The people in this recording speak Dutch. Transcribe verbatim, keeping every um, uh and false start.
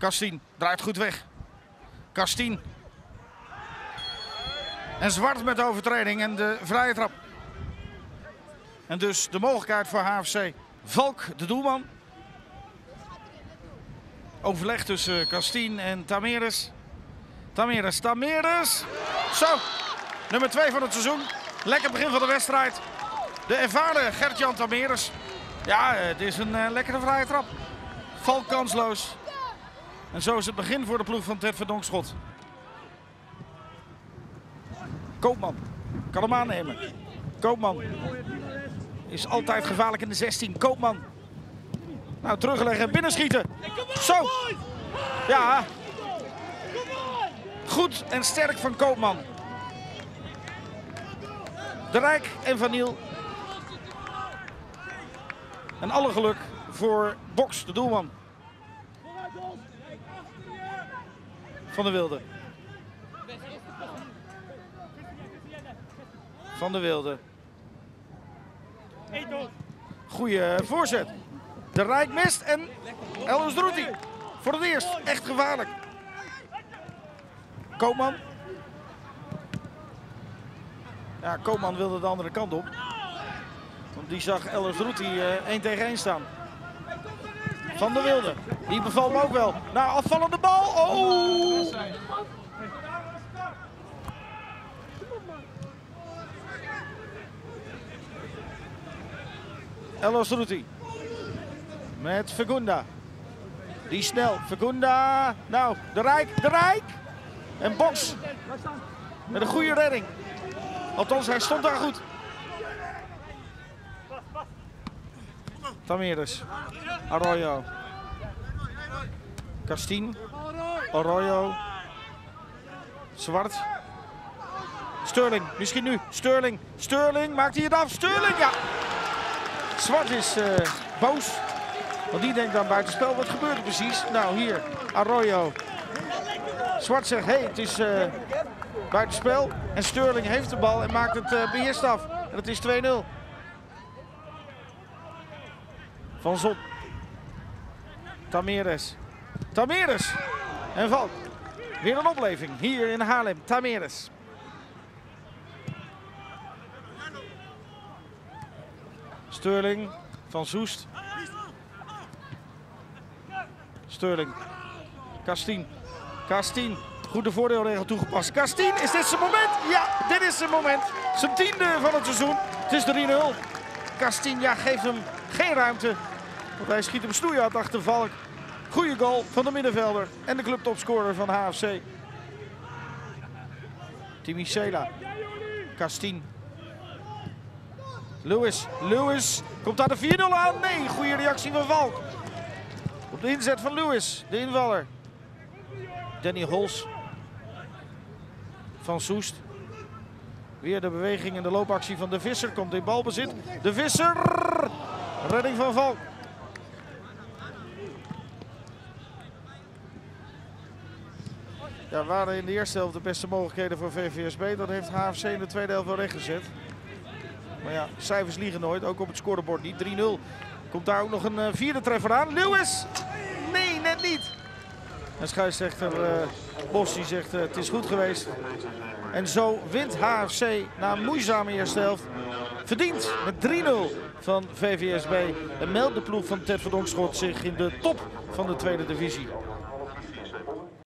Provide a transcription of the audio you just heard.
Kastien draait goed weg. Kastien. En Zwart met de overtreding en de vrije trap. En dus de mogelijkheid voor H F C. Valk, de doelman. Overleg tussen Kastien en Tameres. Tameres, Tameres. Zo, nummer twee van het seizoen. Lekker begin van de wedstrijd. De ervaren Gert-Jan Tameres. Ja, het is een uh, lekkere vrije trap. Valk kansloos. En zo is het begin voor de ploeg van Ted Verdonkschot. Koopman kan hem aannemen. Koopman is altijd gevaarlijk in de zestien. Koopman. Nou, terugleggen, binnenschieten. Zo. Ja. Goed en sterk van Koopman. De Rijk en Van Niel. En alle geluk voor Boks, de doelman. Van de Wilde. Van de Wilde. Goeie voorzet. De Rijk mist en El Elsdrouti. Voor het eerst echt gevaarlijk. Koopman. Ja, Koopman wilde de andere kant op. Want die zag El Elsdrouti uh, één tegen één staan. Van de Wilde. Die bevalt me ook wel. Nou, afvallende bal. Oh! El Elsdrouti. Met Vergunda. Die snel. Vergunda. Nou, de Rijk. De Rijk. En Boks. Met een goede redding. Althans, hij stond daar goed. Tameres. Arroyo. Kastien. Arroyo. Zwart. Sterling. Misschien nu. Sterling. Sterling. Maakt hij het af? Sterling. Ja. Zwart is uh, boos. Want die denkt dan buitenspel. Wat gebeurt er precies? Nou, hier. Arroyo. Zwart zegt, hé, hey, het is uh, buitenspel. En Sterling heeft de bal en maakt het uh, beheerst af. En het is twee nul. Van Zon. Tameres. Tameres. En Valk. Weer een opleving hier in Haarlem. Tameres. Sterling. Van Soest. Sterling. Kastien. Kastien. Goede voordeelregel toegepast. Kastien, is dit zijn moment? Ja, dit is zijn moment. Zijn tiende van het seizoen. Het is drie nul. Kastien, ja, geeft hem geen ruimte. Want hij schiet hem snoeihard achter Valk. Goeie goal van de middenvelder. En de clubtopscorer van H F C. Timmy Sela. Kastien. Lewis. Lewis. Komt daar de vier nul aan? Nee, goede reactie van Valk. Op de inzet van Lewis, de invaller. Danny Hols. Van Soest. Weer de beweging en de loopactie van de Visser. Komt in balbezit. De Visser. Redding van Valk. Ja, waren in de eerste helft de beste mogelijkheden voor V V S B. Dat heeft H F C in de tweede helft wel rechtgezet. Maar ja, cijfers liegen nooit. Ook op het scorebord niet. drie nul. Komt daar ook nog een uh, vierde treffer aan. Lewis! Nee, net niet. En scheidsrechter uh, Bos die zegt uh, het is goed geweest. En zo wint H F C na een moeizame eerste helft. Verdiend met drie nul van V V S B. En meldt de ploeg van Ted Verdonkschot zich in de top van de tweede divisie.